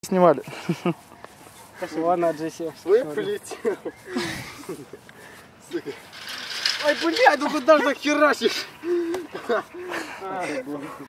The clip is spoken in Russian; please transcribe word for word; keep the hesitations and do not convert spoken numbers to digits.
снимали. Пошла на Джесси. Вы полетел. Ай, блядь, ну куда же так херачишь?